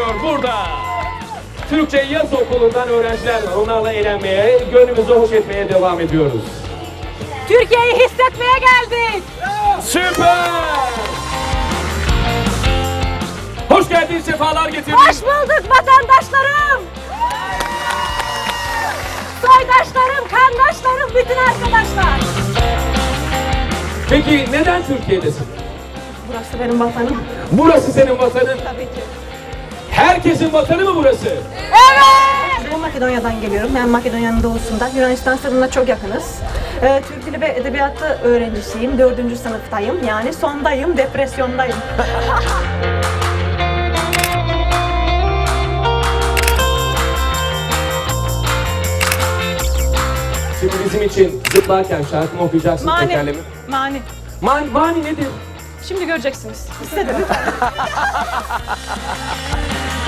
burada. Türkçe Yaz Okulu'ndan öğrenciler var. Onlarla eğlenmeye, gönlümüzü hoş etmeye devam ediyoruz. Türkiye'yi hissetmeye geldik. Süper! Hoş geldin, sefalar getirdin. Hoş bulduk vatandaşlarım. Soydaşlarım, kandaşlarım, bütün arkadaşlar. Peki neden Türkiye'desin? Burası benim vatanım. Burası senin vatanın. Tabii ki. Herkesin vatanı mı burası? Evet! Ben Makedonya'dan geliyorum. Ben Makedonya'nın doğusundan. Yunanistan sınırına çok yakınız. Türk Dili ve Edebiyatı öğrencisiyim. 4. sınıftayım. Yani sondayım, depresyondayım. Şimdi bizim için zıplarken şarkı mı okuyacaksın? Mani. Tekerleme. Mani. Mani nedir? Şimdi göreceksiniz. İstedim.